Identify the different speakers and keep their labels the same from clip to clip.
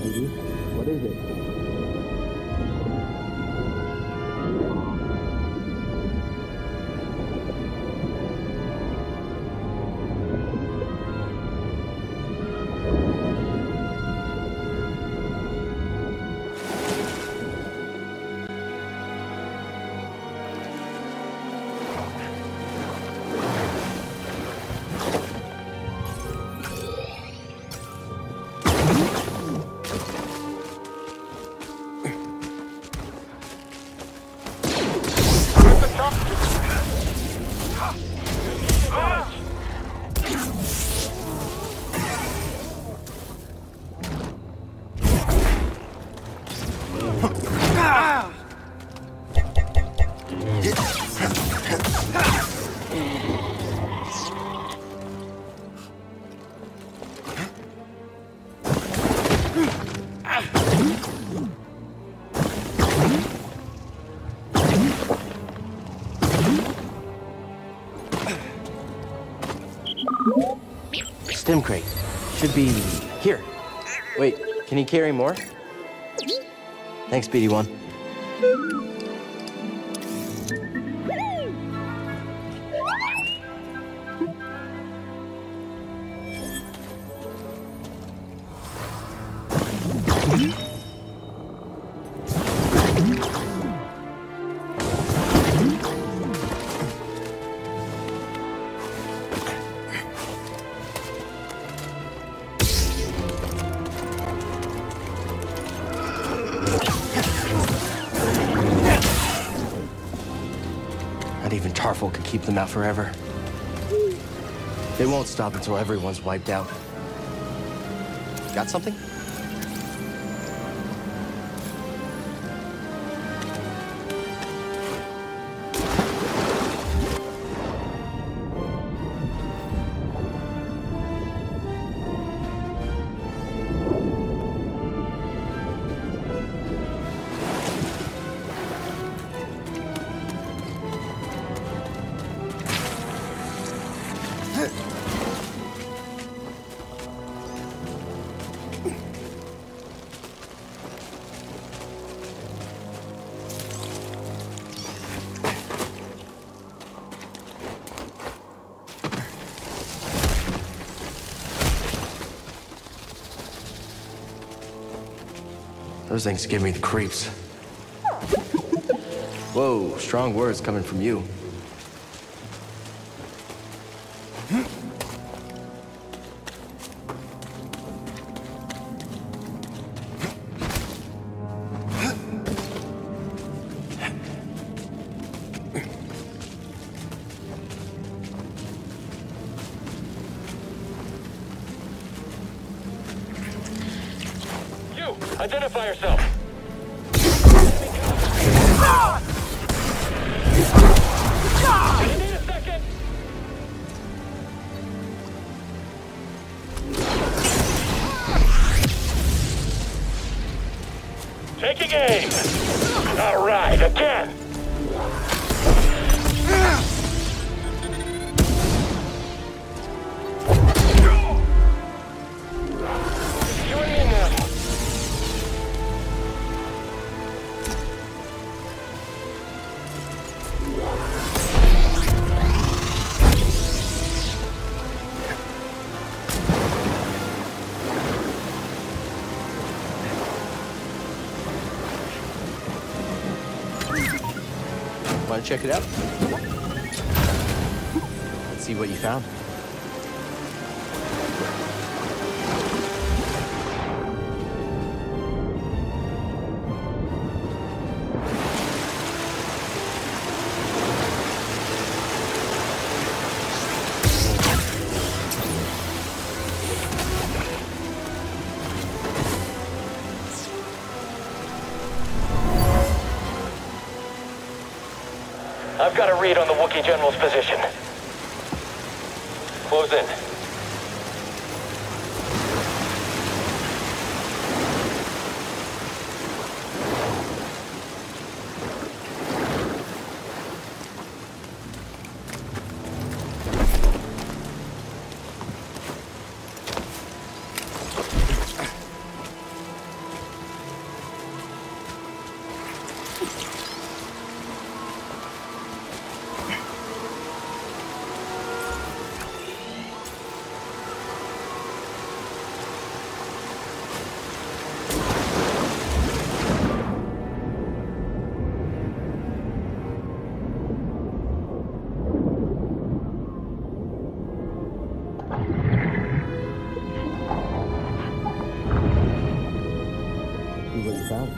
Speaker 1: BD. What is it?
Speaker 2: Stim crate. Should be here. Wait, can he carry more? Thanks, BD1. Not even Tarful could keep them out forever. They won't stop until everyone's wiped out. Got something? Those things give me the creeps. Whoa, strong words coming from you.
Speaker 3: Identify yourself. You need a second. Taking aim. All right, again.
Speaker 2: Want to check it out? Let's see what you found.
Speaker 3: I've got a read on the Wookiee General's position. Close in.
Speaker 2: see what you found.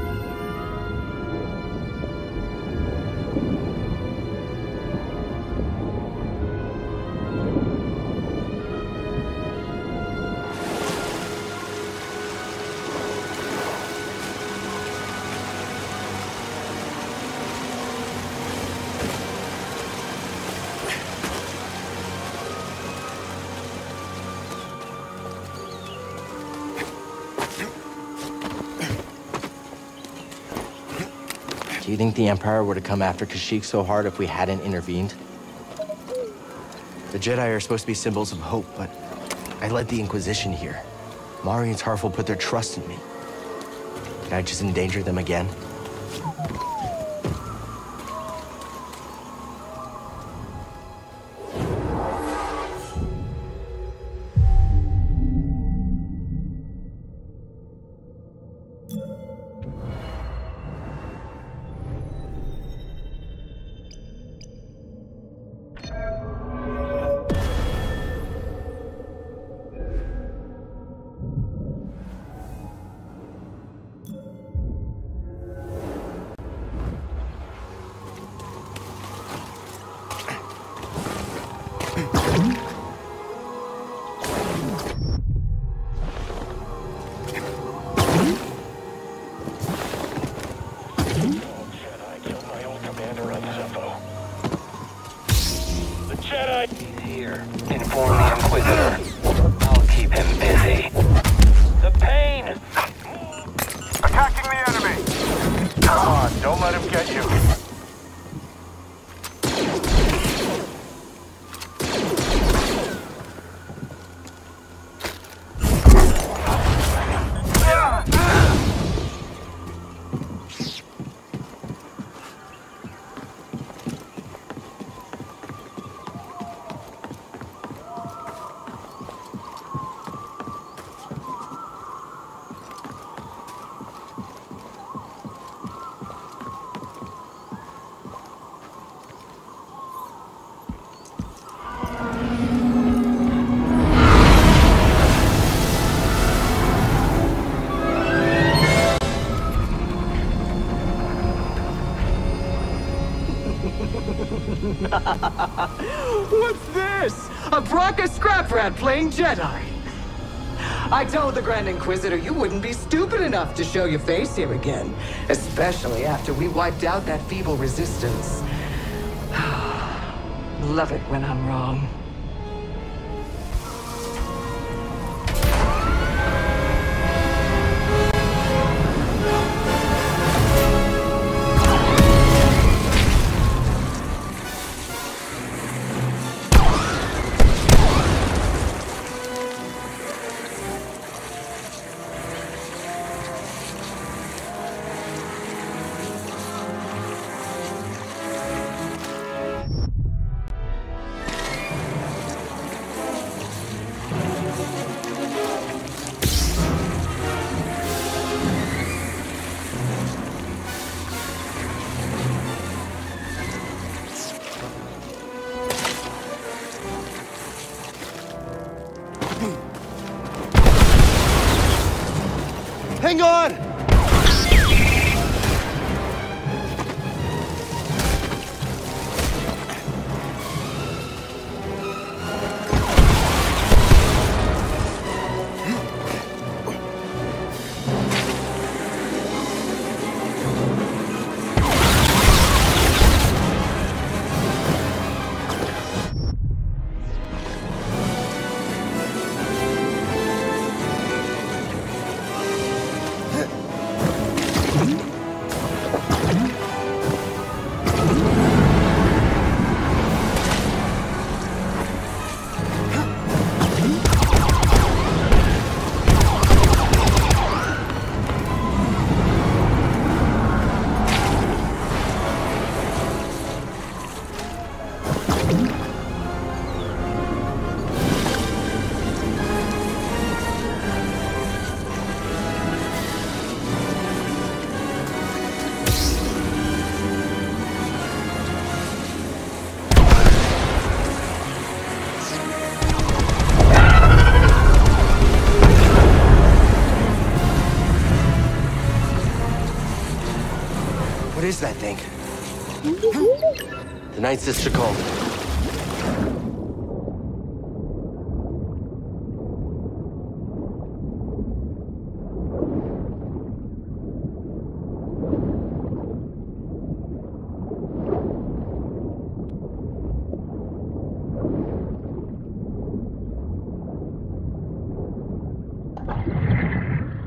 Speaker 2: Do you think the Empire would have come after Kashyyyk so hard if we hadn't intervened? The Jedi are supposed to be symbols of hope, but I led the Inquisition here. Mari and Tarful put their trust in me. Did I just endanger them again?
Speaker 3: Here, inform the Inquisitor. I'll keep him busy. The pain!
Speaker 1: Attacking the enemy! Come on, don't let him get you.
Speaker 4: What's this? A Bracca scrap rat playing Jedi. I told the Grand Inquisitor you wouldn't be stupid enough to show your face here again, especially after we wiped out that feeble resistance. Love it when I'm wrong.
Speaker 2: Hang on! What is that thing? The Night Sister called.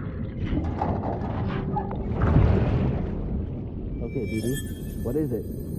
Speaker 2: Okay, BB, what is it?